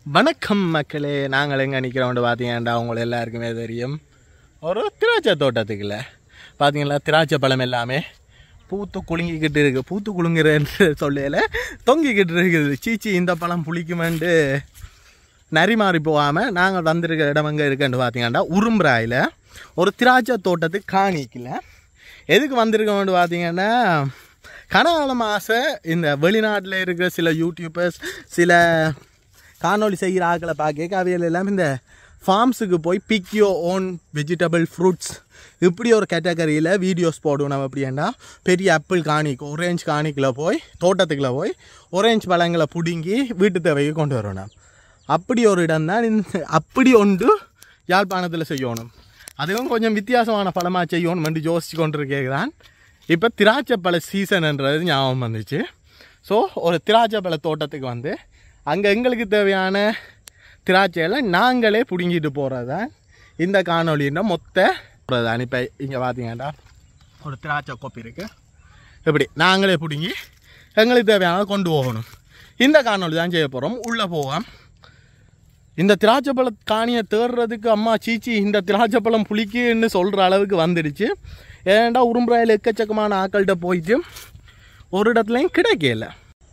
வணக்கம் மக்களே, நாங்கள் எங்கே நிற்கிறோம்னு பார்த்தீங்கன்னா உங்களுக்கு எல்லாருக்குமே தெரியும். ஒரு திராட்சை தோட்டத்துக்குள்ள பார்த்தீங்களா, திராட்சை பழம் எல்லாமே பூத்து குலுங்கிக்கிட்டு இருக்குது. பூத்து குலுங்குறேன்னு சொல்லையில் தொங்கிக்கிட்டு இருக்குது. சீச்சி இந்த பழம் புளிக்குமெண்டு நரி மாறி போகாமல் நாங்கள் வந்திருக்கிற இடம் எங்கே இருக்குன்னு பார்த்தீங்கன்னா உரும்புறாயில் ஒரு திராட்சை தோட்டத்துக்கு காணிக்கல. எதுக்கு வந்திருக்கோம்னு பார்த்தீங்கன்னா, கனகாலம் ஆசை இந்த வெளிநாட்டில் இருக்கிற சில யூடியூபர்ஸ் சில காணொலி செய்கிற ஆக்களை பார்க்க அவையில் எல்லாம் இந்த ஃபார்ம்ஸுக்கு போய் pick your own vegetable fruits இப்படி ஒரு கேட்டகரியில் வீடியோஸ் போடுவோம். அப்படின்னா பெரிய ஆப்பிள் காணிக்கு ஒரேஞ்ச் காணிக்கில் போய் தோட்டத்துக்குள்ளே போய் ஒரேஞ்ச் பழங்களை பிடுங்கி வீட்டு தேவைக்கு கொண்டு வரணும். அப்படி ஒரு இடம் தான் அப்படி ஒன்று யாழ்ப்பாணத்தில் செய்யணும். அதுவும் கொஞ்சம் வித்தியாசமான பழமாக செய்யணும்னு யோசிச்சு கொண்டு கேட்குறான். இப்போ திராட்சை பழ சீசன்ன்றது ஞாபகம் வந்துச்சு. ஸோ ஒரு திராட்சை பழ தோட்டத்துக்கு வந்து அங்கே எங்களுக்கு தேவையான திராட்சையெல்லாம் நாங்களே பிடுங்கிட்டு போகிறது தான் இந்த காணொலின்னா மொத்த தான். இப்போ இங்கே பார்த்தீங்கன்னா ஒரு திராட்சை கோப்பி இருக்குது. இப்படி நாங்களே பிடுங்கி எங்களுக்கு தேவையான கொண்டு போகணும். இந்த காணொலி தான் செய்ய போகிறோம். உள்ளே போவோம். இந்த திராட்சை பழ காணியை தேடுறதுக்கு அம்மா சீச்சி இந்த திராட்சை பழம் புளிக்குன்னு சொல்கிற அளவுக்கு வந்துடுச்சு. ஏன்டா உரும்புறாயில் எக்கச்சக்கமான ஆக்கள்கிட்ட போயிட்டு ஒரு இடத்துலையும் கிடைக்கல.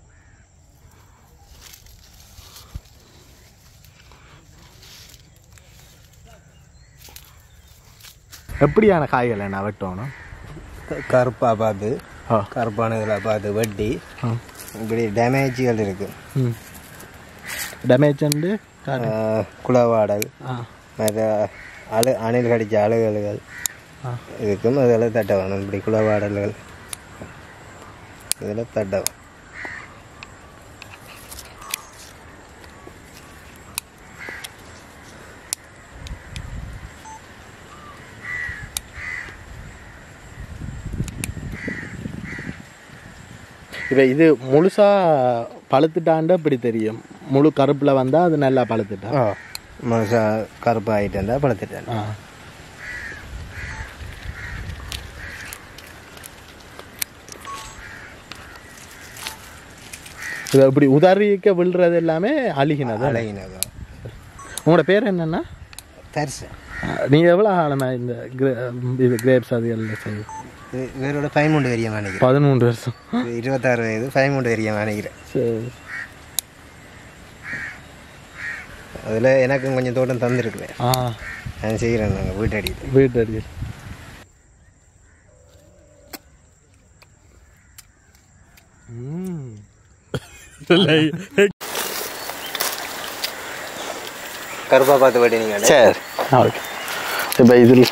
எப்படியான காய்களை நான் வெட்டணும்? கருப்பாக பார்த்து கருப்பானதில் பார்த்து வெட்டி இப்படி டேமேஜுகள் இருக்குது. டேமேஜ் வந்து குளவாடல் மற்ற அணில் கடித்த அழுகல்கள் இதுக்கும் இதெல்லாம் தட்ட வேணும். இப்படி குளவாடல்கள் இதில் தட்ட வேணும். இப்போ இது முழுசாக பழுத்துட்டாண்டு அப்படி தெரியும். முழு கருப்பில் வந்தால் அது நல்லா பழுத்துட்டா. முழுசாக கருப்பு ஆகிட்டு இருந்தால் பழுத்துட்டேன். இது அப்படி உதறிக்க விழுறது எல்லாமே அழுகினது. உங்களோட பேர் என்னென்னா? தரிசு. நீங்கள் எவ்வளோ காலமாக இந்த இது கிரேப்ஸ் அது எல்லாம் செய்யும்? இவரோட 13 வரையும் நினைக்கிறேன். 13 வருஷம். 26 வயது 13 வரையும் நினைக்கிறேன். சரி. அதில் எனக்கும் கொஞ்சம் தோட்டம் தந்துருக்குறேன். நான் செய்கிறேன். நாங்கள் வீட்டடி கருப்பா பார்த்து வெட்டினீங்க. சரி, ஓகே. இப்போ இதில்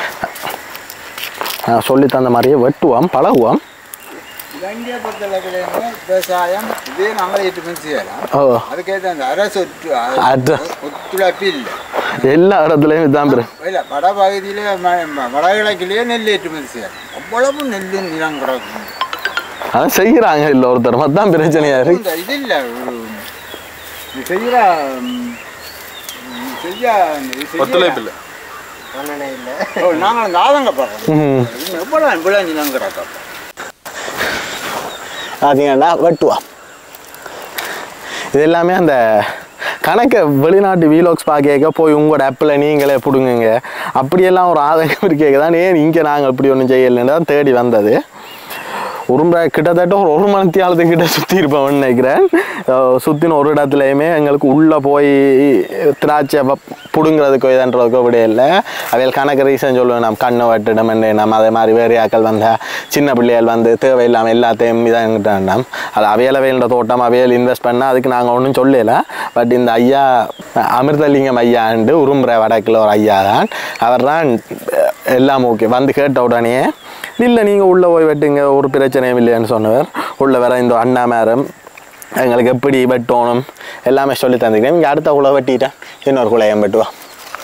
சொல்லி தந்த மாதிரியே வெட்டுவோம், பழகுவோம். இலங்கையை பொறுத்தளவில் விவசாயம் இதே நாங்களே 8 மணி செய்யலாம். அதுக்கேற்ற அந்த அரசு ஒத்துழைப்பு இல்லை. எல்லா இடத்துலையும் இதுதான் இல்லை. வட பகுதியிலே வடகிழக்கிலேயே நெல் 8 மணி செய்யலாம். அவ்வளவு நெல் நிலம் கிடக்கும். அதான் செய்கிறாங்க. இல்லை ஒருத்தர் மட்டும் பிரச்சனையாக இருக்கு. இது இல்லை செய்கிற ஒத்துழைப்பு இல்லை. நாங்கள் ஆதங்கப்படுறோம். எவ்வளோ நிலம் கிடக்கும் பார்த்தீங்கன்னா வெட்டுவோம். இது எல்லாமே அந்த கணக்கை வெளிநாட்டு வீலாக்ஸ் பார்க்க போய் உங்களோட ஆப்பில் நீங்களே பிடுங்குங்க அப்படியெல்லாம் ஒரு ஆதங்கம் இருக்கேங்க தான். ஏன் இங்கே நாங்கள் இப்படி ஒன்றும் செய்யலைன்னு தான் தேடி வந்தது. கிட்டத்தட்ட ஒரு மணி நேரத்துக்கிட்ட சுற்றி இருப்போம்னு நினைக்கிறேன். சுற்றின ஒரு இடத்துலையுமே எங்களுக்கு உள்ளே போய் திராட்சை பிடுங்கிறதுக்கோ இதுன்றதுக்கோ விட இல்லை. அவையில் கணக்கு ரீசன் சொல்லுவேன். நம்ம கண்ணை வெட்டிடம் நம்ம அதே மாதிரி வேறு ஆக்கள் வந்தால் சின்ன பிள்ளைகள் வந்து தேவையில்லாமல் எல்லாத்தையும் இதாகிட்டாண்டாம். அது அவையளவையின்ற தோட்டம் அவையில் இன்வெஸ்ட் பண்ணால் அதுக்கு நாங்கள் ஒன்றும் சொல்லலை. பட் இந்த ஐயா அமிர்தலிங்கம் ஐயாண்டு உரும்புற வடக்கில் ஒரு ஐயா தான். அவர் தான் எல்லாம் ஓகே வந்து கேட்ட உடனே இல்லை நீங்கள் உள்ளே போய் வெட்டுங்க ஒரு பிரச்சனையும் இல்லைன்னு சொன்னவர். உள்ளே வேற இந்த அண்ணா மேரம் எங்களுக்கு எப்படி வெட்டணும் எல்லாமே சொல்லி தந்துக்கிறேன். இங்கே அடுத்த குலை வெட்டிட்டேன், இன்னொரு குலையம் வெட்டுவோம்.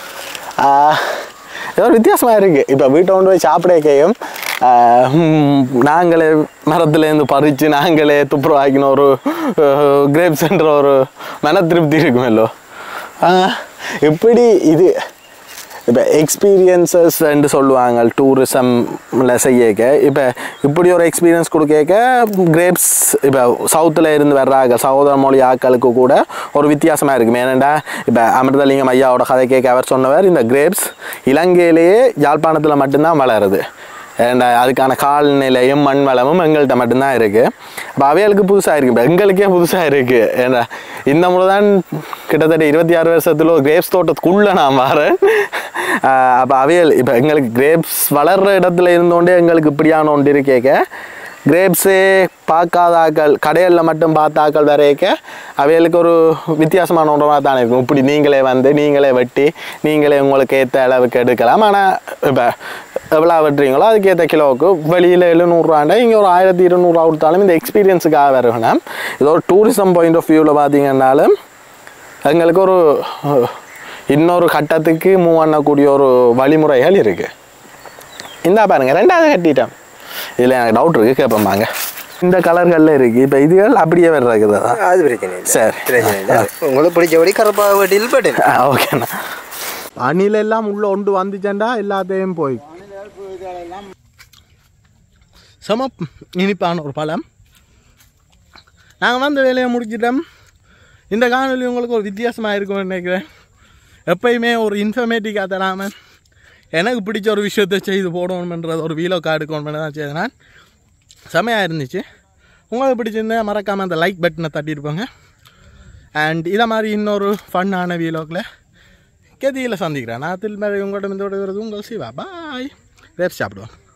ஏதோ ஒரு வித்தியாசமாக இருக்குது. இப்போ வீட்டை கொண்டு போய் சாப்பிடக்கையும் நாங்களே மரத்துலேருந்து பறித்து நாங்களே துப்புரவாக்கின ஒரு கிரேப்ஸ்ன்ற ஒரு மன திருப்தி இருக்குமல்லோ. இப்படி இது இப்போ எக்ஸ்பீரியன்சஸ் என்று சொல்லுவாங்க டூரிசமில் செய்யக்க. இப்போ இப்படி ஒரு எக்ஸ்பீரியன்ஸ் கொடுக்க கிரேப்ஸ் இப்போ சவுத்தில் இருந்து வர்றாங்க சகோதர மொழி ஆக்களுக்கு கூட ஒரு வித்தியாசமாக இருக்குது. ஏனெண்டா இப்போ அமிர்தலிங்கம் ஐயாவோட கதை கேட்க அவர் சொன்னவர் இந்த கிரேப்ஸ் இலங்கையிலேயே யாழ்ப்பாணத்தில் மட்டும்தான் வளருது. அதுக்கான கால்நிலையும் மண் வளமும் எங்கள்கிட்ட மட்டும்தான் இருக்குது. அப்போ அவைகளுக்கு புதுசாக இருக்குது, இப்போ எங்களுக்கே புதுசாக இருக்குது. ஏன்னா இந்த முறை தான் கிட்டத்தட்ட 26 வருஷத்தில் ஒரு கிரேப்ஸ் தோட்டத்துக்குள்ளே நான் வரேன். அப்போ அவையல் இப்போ எங்களுக்கு கிரேப்ஸ் வளர்கிற இடத்துல இருந்தோண்டே எங்களுக்கு இப்படியான ஒன்று இருக்கேக்க கிரேப்ஸே பார்க்காத ஆக்கள் கடைகளில் மட்டும் பார்த்த ஆக்கள் வரைக்க அவைகளுக்கு ஒரு வித்தியாசமான ஒன்றாக தானே இருக்கும். இப்படி நீங்களே வந்து நீங்களே வெட்டி நீங்களே உங்களுக்கு ஏற்ற அளவுக்கு எடுக்கலாம். ஆனால் இப்போ எவ்வளோ வெட்டுறீங்களோ அதுக்கேற்ற கிலோவுக்கு வெளியில் 700 இங்கே ஒரு 1200 கொடுத்தாலும் இந்த எக்ஸ்பீரியன்ஸுக்காக வரணும். இது ஒரு டூரிசம் பாயிண்ட் ஆஃப் வியூவில் பார்த்தீங்கன்னாலும் எங்களுக்கு ஒரு இன்னொரு கட்டத்துக்கு மூவ் பண்ணக்கூடிய ஒரு வழிமுறைகள் இருக்குது. இந்தா பாருங்கள், 2வது கட்டிட்டேன். இதில் எனக்கு டவுட் இருக்குது, கேட்பாங்க. இந்த கலர்களில் இருக்குது. இப்போ இதுகள் அப்படியே வேறு இருக்குது. அது பிரச்சனை இல்லை. சரி, உங்களுக்கு பிடிச்சபடி கருப்பாக வெட்டியில் போட்டு ஓகேண்ணா. அணில் எல்லாம் உள்ளே ஒன்று வந்துச்சேன்டா எல்லாத்தையும் போய் செம இனிப்பான ஒரு பழம். நாங்கள் வந்து வேலையை முடிச்சிட்டோம். இந்த காணொலி உங்களுக்கு ஒரு வித்தியாசமாக இருக்கும்னு நினைக்கிறேன். எப்பயுமே ஒரு இன்ஃபர்மேட்டிக்காக தராமல் எனக்கு பிடிச்ச ஒரு விஷயத்தை செய்து போடணுன்றது ஒரு வீலோ கார்டு எடுக்கணும்னு தான் செய்தேன் நான். செமையாக இருந்துச்சு. உங்களுக்கு பிடிச்சிருந்தா மறக்காமல் அந்த லைக் பட்டனை தட்டியிருப்பாங்க. அண்ட் இதை மாதிரி இன்னொரு ஃபன்னான வீலோக்கில் கெதியில் சந்திக்கிறேன். நான் திரும்ப உங்கள்கிட்ட இந்த வருது உங்கள் சிவா. பாய். வேறு சாப்பிடுவோம்.